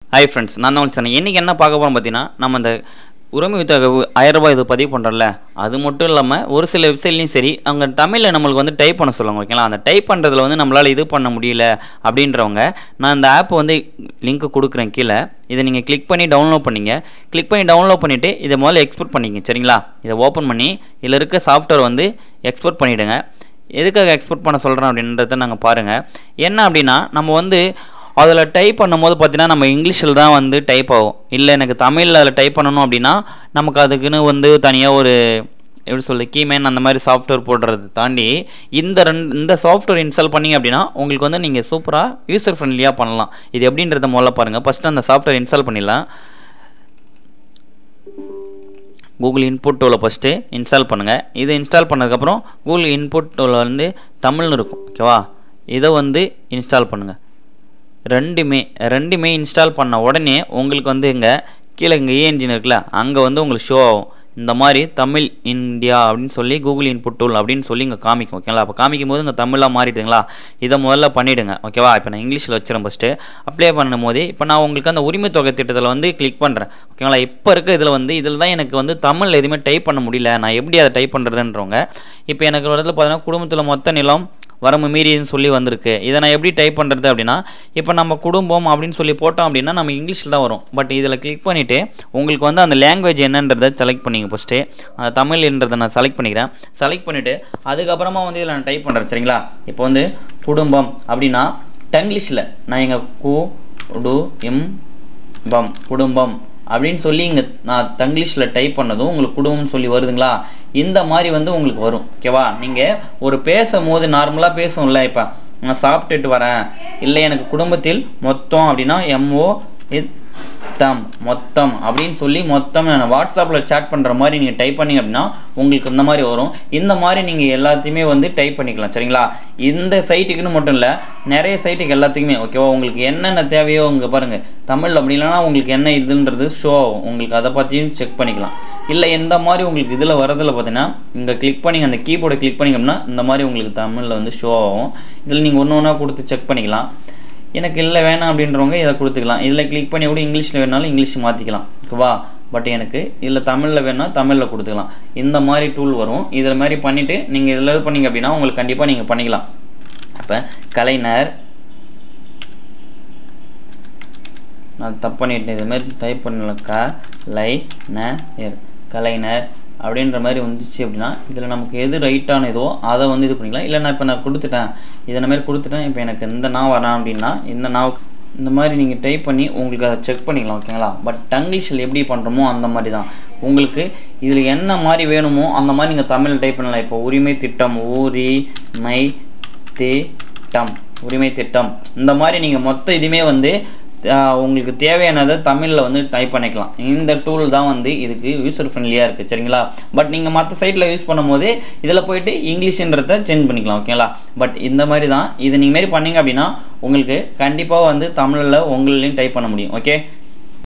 Hi friends, நான் தான் சொன்னேன். இன்னைக்கு என்ன பார்க்க போறோம் பார்த்தீங்கன்னா, நம்ம அந்த உரிமை தொகை 1000 ரூபாய் இது பதிவு பண்றோம்ல, அது மட்டும் இல்லாம ஒரு சில வெப்சைட்லயும் சரி, அவங்க தமிழ்ல நமக்கு வந்து டைப் பண்ண சொல்லுவாங்க. ஓகேங்களா? அந்த டைப் பண்றதுல வந்து நம்மளால இது பண்ண முடியல அப்படின்றவங்க, நான் இந்த ஆப் வந்து லிங்க் கொடுக்குறேன் கீழ. இதை நீங்க கிளிக் பண்ணி டவுன்லோட் பண்ணீங்க. கிளிக் பண்ணி டவுன்லோட் பண்ணிட்டு இதை முதல்ல எக்ஸ்போர்ட் பண்ணிங்க. சரிங்களா? இதை ஓபன் பண்ணி இதுல இருக்க சாஃப்ட்வேர் வந்து எக்ஸ்போர்ட் பண்ணிடுங்க. எதுக்காக எக்ஸ்போர்ட் பண்ண சொல்றேன் அப்படின்றத நாங்க பாருங்க. என்ன அப்படின்னா, நம்ம வந்து அதில் டைப் பண்ணும்போது பார்த்தீங்கன்னா நம்ம இங்கிலீஷில் தான் வந்து டைப் ஆகும். இல்லை எனக்கு தமிழில் அதில் டைப் பண்ணணும் அப்படின்னா நமக்கு அதுக்குன்னு வந்து தனியாக ஒரு எப்படி சொல்கிறது கீமேன் அந்த மாதிரி சாஃப்ட்வேர் போடுறது தாண்டி இந்த சாஃப்ட்வேர் இன்ஸ்டால் பண்ணிங்க அப்படின்னா உங்களுக்கு வந்து நீங்கள் சூப்பராக யூசர் ஃப்ரெண்ட்லியாக பண்ணலாம். இது எப்படின்றத முதல்ல பாருங்கள். ஃபஸ்ட்டு அந்த சாஃப்ட்வேர் இன்ஸ்டால் பண்ணிடலாம். கூகுள் இன்புட் டூவில் ஃபஸ்ட்டு இன்ஸ்டால் பண்ணுங்கள். இதை இன்ஸ்டால் பண்ணதுக்கப்புறம் கூகுள் இன்புட் டூவில் வந்து தமிழ்னு இருக்கும். ஓகேவா? இதை வந்து இன்ஸ்டால் பண்ணுங்கள். ரெண்டுமே இன்ஸ்டால் பண்ண உடனே உங்களுக்கு வந்து இங்கே கீழே இங்கே இன்ஜின் இருக்குல்ல, அங்கே வந்து உங்களுக்கு ஷோ ஆகும். இந்த மாதிரி தமிழ் இந்தியா அப்படின்னு சொல்லி கூகுள் இன்புட் டூல் அப்படின்னு சொல்லி இங்கே காமிக்கும். ஓகேங்களா? அப்போ காமிக்கும் போது இங்கே தமிழாக மாறிடுங்களா, இதை முதல்ல பண்ணிவிடுங்க. ஓகேவா? இப்போ நான் இங்கிலீஷில் வச்சுறேன். ஃபஸ்ட்டு அப்ளை பண்ணும் போது இப்போ நான் உங்களுக்கு அந்த உரிமை தொகை திட்டத்தில் வந்து கிளிக் பண்ணுறேன். ஓகேங்களா? இப்போ இருக்க இதில் தான் எனக்கு வந்து தமிழில் எதுவுமே டைப் பண்ண முடியல, நான் எப்படி அதை டைப் பண்ணுறதுன்றவங்க, இப்போ எனக்கு ஒரு இடத்துல பார்த்தீங்கன்னா குடும்பத்தில் மொத்த நிலம் வரம்பு மீறின்னு சொல்லி வந்திருக்கு. இதை நான் எப்படி டைப் பண்ணுறது அப்படின்னா, இப்போ நம்ம குடும்பம் அப்படின்னு சொல்லி போட்டோம் அப்படின்னா நம்ம இங்கிலீஷில் தான் வரும். பட் இதில் கிளிக் பண்ணிவிட்டு உங்களுக்கு வந்து அந்த லாங்குவேஜ் என்னன்றதை செலக்ட் பண்ணிங்க. ஃபஸ்ட்டு அந்த தமிழ்ன்றதை நான் செலக்ட் பண்ணிக்கிறேன். செலக்ட் பண்ணிவிட்டு அதுக்கப்புறமா வந்து இதில் நான் டைப் பண்ணுறேன். சரிங்களா? இப்போ வந்து குடும்பம் அப்படின்னா டங்கிலீஷில் நான் எங்கள் குடும்பம் அப்படின்னு சொல்லி இங்கே நான் தங்கிலீஷில் டைப் பண்ணதும் உங்களுக்கு குடும்பம்னு சொல்லி வருதுங்களா, இந்த மாதிரி வந்து உங்களுக்கு வரும். ஓகேவா? நீங்கள் ஒரு பேசும்போது நார்மலாக பேசுவோம்ல, இப்போ நான் சாப்பிட்டுட்டு வரேன், இல்லை எனக்கு குடும்பத்தில் மொத்தம் அப்படின்னா மொத்தம் அப்படின்னு சொல்லி மொத்தம் நான் வாட்ஸ்அப்பில் சேட் பண்ணுற மாதிரி நீங்கள் டைப் பண்ணிங்க அப்படின்னா உங்களுக்கு இந்த மாதிரி வரும். இந்த மாதிரி நீங்கள் எல்லாத்தையுமே வந்து டைப் பண்ணிக்கலாம். சரிங்களா? இந்த சைட்டுக்குன்னு மட்டும் இல்லை, நிறைய சைட்டுக்கு எல்லாத்துக்குமே. ஓகேவா? உங்களுக்கு என்னென்ன தேவையோ இங்கே பாருங்கள், தமிழ் அப்படி இல்லைனா உங்களுக்கு என்ன இதுன்றது ஷோ ஆகும். உங்களுக்கு அதை பற்றியும் செக் பண்ணிக்கலாம். இல்லை எந்த மாதிரி உங்களுக்கு இதில் வரதில் பார்த்தீங்கன்னா இங்கே கிளிக் பண்ணி அந்த கீபோர்டை கிளிக் பண்ணிங்க அப்படின்னா இந்த மாதிரி உங்களுக்கு தமிழில் வந்து ஷோ ஆகும். இதில் நீங்கள் ஒன்று ஒன்றா கொடுத்து செக் பண்ணிக்கலாம். எனக்கு இல்லை வேணாம் அப்படின்றவங்க இதை கொடுத்துக்கலாம். இதில் கிளிக் பண்ணி கூட இங்கிலீஷில் வேணாலும் இங்கிலீஷ் மாற்றிக்கலாம். ஓகேவா? பட் எனக்கு இதில் தமிழில் வேணால் தமிழில் கொடுத்துக்கலாம். இந்த மாதிரி டூல் வரும். இதில் மாதிரி பண்ணிவிட்டு நீங்கள் இதில் இது பண்ணிங்க அப்படின்னா உங்களுக்கு கண்டிப்பாக நீங்கள் பண்ணிக்கலாம். அப்போ கலைஞர், நான் தப்பு பண்ணிட்டேன், இதுமாதிரி டைப் பண்ணல, கலைஞர் அப்படின்ற மாதிரி வந்துச்சு அப்படின்னா இதில் நமக்கு எது ரைட்டானதோ அதை வந்து இது பண்ணிக்கலாம். இல்லை நான் இப்போ நான் கொடுத்துட்டேன், இதை மாதிரி கொடுத்துட்டேன், இப்போ எனக்கு இந்த நான் வரேன் அப்படின்னா இந்த மாதிரி நீங்கள் டைப் பண்ணி உங்களுக்கு அதை செக் பண்ணிக்கலாம். ஓகேங்களா? பட் டங்கிலீஷில் எப்படி பண்ணுறோமோ அந்த மாதிரி தான் உங்களுக்கு இதில் என்ன மாதிரி வேணுமோ அந்த மாதிரி நீங்கள் தமிழில் டைப் பண்ணலாம். இப்போ உரிமை திட்டம் இந்த மாதிரி நீங்கள் மொத்த இதுவுமே வந்து உங்களுக்கு தேவையானதை தமிழில் வந்து டைப் பண்ணிக்கலாம். இந்த டூல் தான் வந்து இதுக்கு யூசர் ஃப்ரெண்ட்லியாக இருக்குது. சரிங்களா? பட் நீங்கள் மற்ற சைட்டில் யூஸ் பண்ணும்போது இதில் போயிட்டு இங்கிலீஷுன்றதை சேஞ்ச் பண்ணிக்கலாம். ஓகேங்களா? பட் இந்த மாதிரி தான் இது நீங்கள் மாரி பண்ணிங்க அப்படின்னா உங்களுக்கு கண்டிப்பாக வந்து தமிழில் உங்களையும் டைப் பண்ண முடியும். ஓகே?